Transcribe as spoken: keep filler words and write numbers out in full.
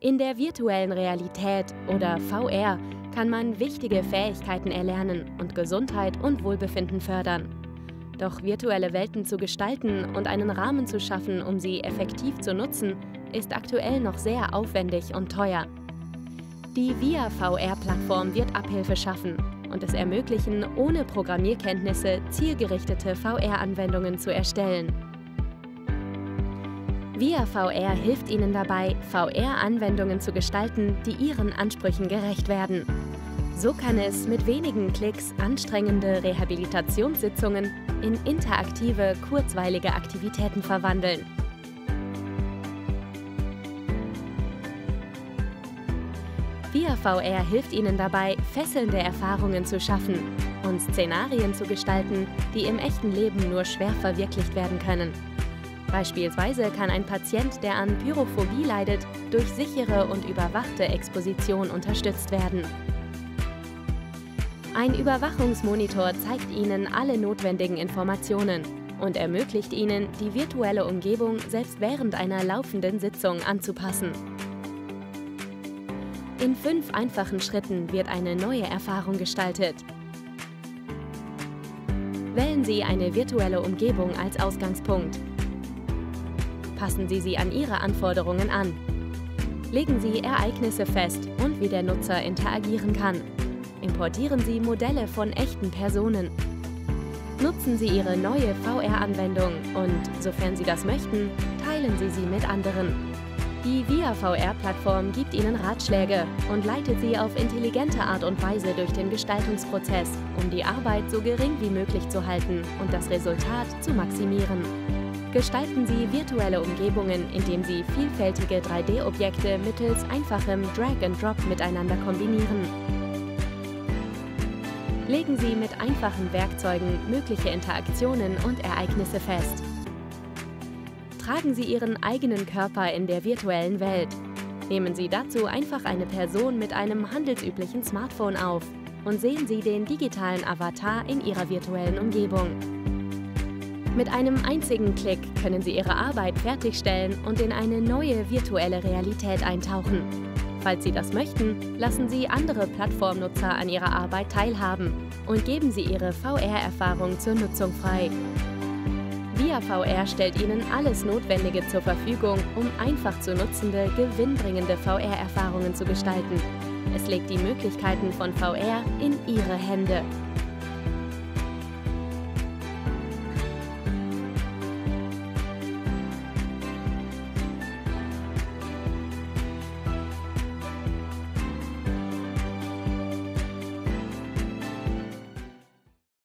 In der virtuellen Realität oder V R kann man wichtige Fähigkeiten erlernen und Gesundheit und Wohlbefinden fördern. Doch virtuelle Welten zu gestalten und einen Rahmen zu schaffen, um sie effektiv zu nutzen, ist aktuell noch sehr aufwendig und teuer. Die Via V R-Plattform wird Abhilfe schaffen und es ermöglichen, ohne Programmierkenntnisse zielgerichtete V R-Anwendungen zu erstellen. Via V R hilft Ihnen dabei, V R-Anwendungen zu gestalten, die Ihren Ansprüchen gerecht werden. So kann es mit wenigen Klicks anstrengende Rehabilitationssitzungen in interaktive, kurzweilige Aktivitäten verwandeln. Via V R hilft Ihnen dabei, fesselnde Erfahrungen zu schaffen und Szenarien zu gestalten, die im echten Leben nur schwer verwirklicht werden können. Beispielsweise kann ein Patient, der an Pyrophobie leidet, durch sichere und überwachte Exposition unterstützt werden. Ein Überwachungsmonitor zeigt Ihnen alle notwendigen Informationen und ermöglicht Ihnen, die virtuelle Umgebung selbst während einer laufenden Sitzung anzupassen. In fünf einfachen Schritten wird eine neue Erfahrung gestaltet. Wählen Sie eine virtuelle Umgebung als Ausgangspunkt. Passen Sie sie an Ihre Anforderungen an. Legen Sie Ereignisse fest und wie der Nutzer interagieren kann. Importieren Sie Modelle von echten Personen. Nutzen Sie Ihre neue V R-Anwendung und, sofern Sie das möchten, teilen Sie sie mit anderen. Die Via V R-Plattform gibt Ihnen Ratschläge und leitet Sie auf intelligente Art und Weise durch den Gestaltungsprozess, um die Arbeit so gering wie möglich zu halten und das Resultat zu maximieren. Gestalten Sie virtuelle Umgebungen, indem Sie vielfältige drei D-Objekte mittels einfachem Drag-and-Drop miteinander kombinieren. Legen Sie mit einfachen Werkzeugen mögliche Interaktionen und Ereignisse fest. Tragen Sie Ihren eigenen Körper in der virtuellen Welt. Nehmen Sie dazu einfach eine Person mit einem handelsüblichen Smartphone auf und sehen Sie den digitalen Avatar in Ihrer virtuellen Umgebung. Mit einem einzigen Klick können Sie Ihre Arbeit fertigstellen und in eine neue virtuelle Realität eintauchen. Falls Sie das möchten, lassen Sie andere Plattformnutzer an Ihrer Arbeit teilhaben und geben Sie Ihre V R-Erfahrung zur Nutzung frei. Via V R stellt Ihnen alles Notwendige zur Verfügung, um einfach zu nutzende, gewinnbringende V R-Erfahrungen zu gestalten. Es legt die Möglichkeiten von V R in Ihre Hände.